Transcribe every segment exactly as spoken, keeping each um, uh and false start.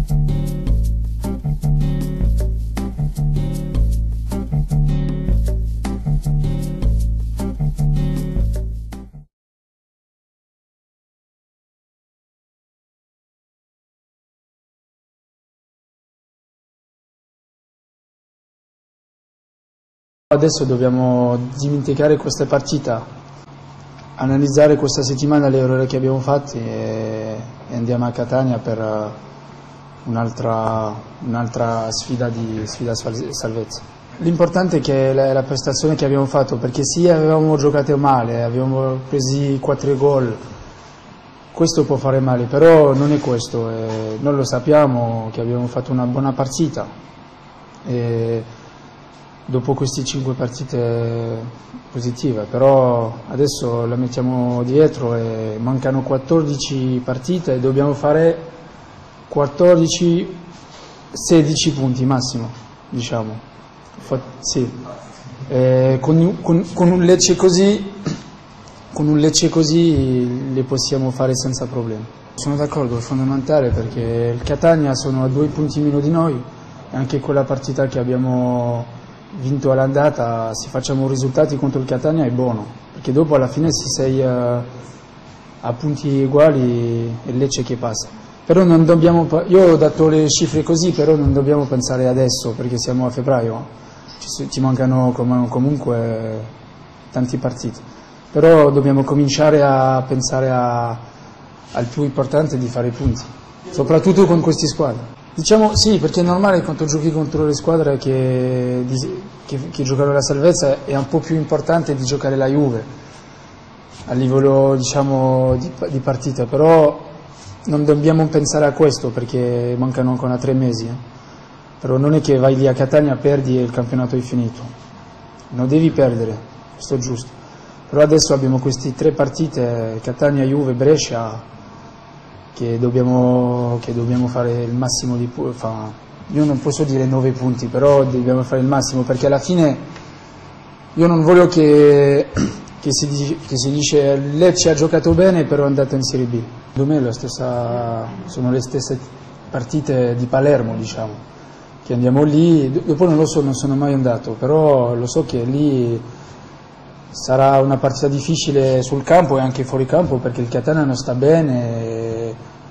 Adesso dobbiamo dimenticare questa partita, analizzare questa settimana le errori che abbiamo fatti e, e andiamo a Catania per un'altra un'altra sfida di sfida salvezza. L'importante è che la, la prestazione che abbiamo fatto, perché sì, avevamo giocato male, abbiamo preso quattro gol, questo può fare male, però non è questo, eh, noi lo sappiamo che abbiamo fatto una buona partita. E, dopo queste cinque partite positive, però adesso la mettiamo dietro e mancano quattordici partite e dobbiamo fare quattordici sedici punti massimo, diciamo. Sì. E con, con, con un Lecce così, con un Lecce così le possiamo fare senza problemi. Sono d'accordo, è fondamentale perché il Catania sono a due punti meno di noi e anche quella partita che abbiamo vinto all'andata, se facciamo risultati contro il Catania è buono, perché dopo alla fine si sei uh, a punti uguali e Lecce che passa. Però non dobbiamo, io ho dato le cifre così, però non dobbiamo pensare adesso, perché siamo a febbraio, ci, ci mancano com comunque tanti partiti. Però dobbiamo cominciare a pensare a, al più importante di fare i punti, soprattutto con queste squadre. Diciamo sì, perché è normale quando giochi contro le squadre che, che, che giocano la salvezza, è un po' più importante di giocare la Juve a livello, diciamo, di, di partita, però non dobbiamo pensare a questo perché mancano ancora tre mesi, eh. Però non è che vai lì a Catania, perdi e il campionato è finito, non devi perdere, questo è giusto. Però adesso abbiamo queste tre partite, Catania, Juve, Brescia, Che dobbiamo, che dobbiamo fare il massimo di punti. Io non posso dire nove punti, però dobbiamo fare il massimo, perché alla fine io non voglio che, che, si, dice, che si dice Lecce ha giocato bene però è andato in Serie B. Secondo me è la stessa, sono le stesse partite di Palermo, diciamo, che andiamo lì, dopo non lo so, non sono mai andato, però lo so che lì sarà una partita difficile sul campo e anche fuori campo, perché il Catania non sta bene,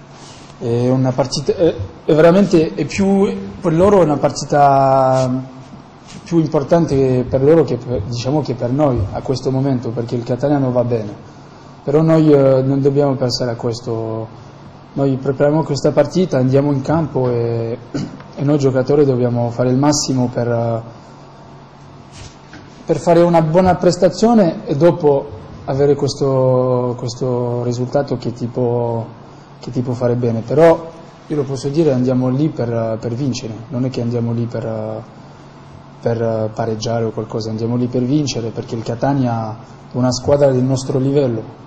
è una partita, è, è veramente è più, per loro è una partita più importante per loro che per, diciamo che per noi a questo momento, perché il Catania non va bene. Però noi eh, non dobbiamo pensare a questo, noi prepariamo questa partita, andiamo in campo e, e noi giocatori dobbiamo fare il massimo per per fare una buona prestazione e dopo avere questo, questo risultato che ti, può, che ti può fare bene. Però io lo posso dire, andiamo lì per, per vincere, non è che andiamo lì per, per pareggiare o qualcosa, andiamo lì per vincere, perché il Catania è una squadra del nostro livello.